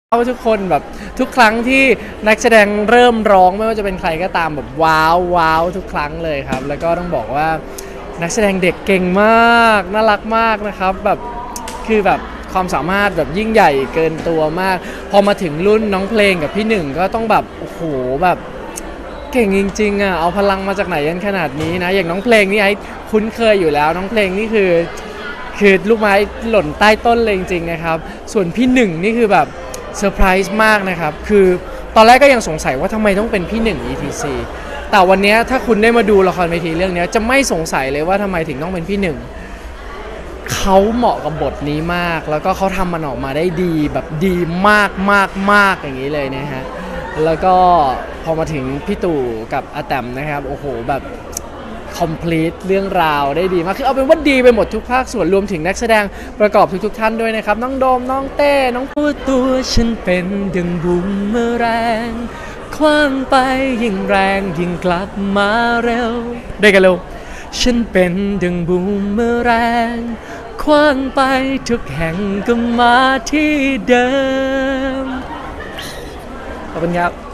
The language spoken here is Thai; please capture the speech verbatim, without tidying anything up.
ทุกคนแบบทุกครั้งที่นักแสดงเริ่มร้องไม่ว่าจะเป็นใครก็ตามแบบว้าวว้าวทุกครั้งเลยครับแล้วก็ต้องบอกว่านักแสดงเด็กเก่งมากน่ารักมากนะครับแบบคือแบบความสามารถแบบยิ่งใหญ่เกินตัวมากพอมาถึงรุ่นน้องเพลงกับพี่หนึ่งก็ต้องแบบโอ้โหแบบเก่งจริงๆอ่ะเอาพลังมาจากไหนกันขนาดนี้นะอย่างน้องเพลงนี่ไอ้คุ้นเคยอยู่แล้วน้องเพลงนี่คือคือลูกไม้หล่นใต้ต้นเลยจริงๆนะครับส่วนพี่หนึ่งนี่คือแบบเซอร์ไพรส์มากนะครับคือตอนแรกก็ยังสงสัยว่าทำไมต้องเป็นพี่หนึ่ง อี ที ซี แต่วันนี้ถ้าคุณได้มาดูละครเวทีเรื่องนี้จะไม่สงสัยเลยว่าทำไมถึงต้องเป็นพี่หนึ่งเขาเหมาะกับบทนี้มากแล้วก็เขาทำมันออกมาได้ดีแบบดีมากมากมากอย่างนี้เลยนะฮะแล้วก็พอมาถึงพี่ตู่กับอาแตมนะครับโอ้โหแบบcomplete เรื่องราวได้ดีมากคือเอาเป็นว่าดีไปหมดทุกภาคส่วนรวมถึงนักแสดงประกอบทุกๆท่านด้วยนะครับน้องโดมน้องเต้น้องพูดตัวฉันเป็นดังบุมเมอแรงคว้างไปยิ่งแรงยิ่งกลับมาเร็วได้กันเร็วฉันเป็นดังบุมเมอแรงคว้างไปทุกแห่งก็มาที่เดิมขอบคุณครับ